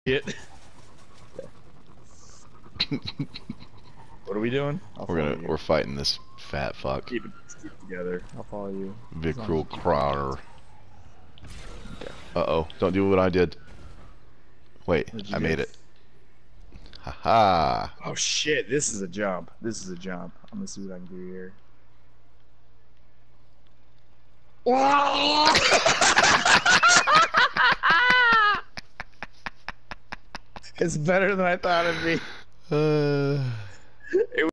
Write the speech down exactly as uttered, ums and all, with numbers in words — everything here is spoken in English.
Shit. What are we doing? I'll We're follow gonna you. we're fighting this fat fuck. Keep it keep it together. I'll follow you. Big As long cruel as you- Crowder. Uh oh, don't do what I did. Wait, What'd you I do? made it. Haha. Oh shit, this is a jump. This is a jump. I'm gonna see what I can do here. It's better than I thought it'd be. Uh...